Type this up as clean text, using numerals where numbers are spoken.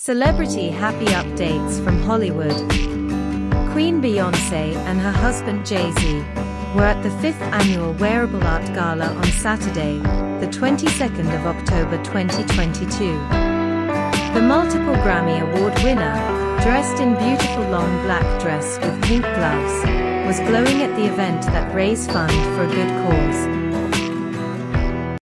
Celebrity happy updates from Hollywood. Queen Beyonce and her husband Jay-Z were at the 5th annual Wearable Art Gala on Saturday, the 22nd of October 2022. The multiple Grammy Award winner, dressed in beautiful long black dress with pink gloves, was glowing at the event that raised funds for a good cause.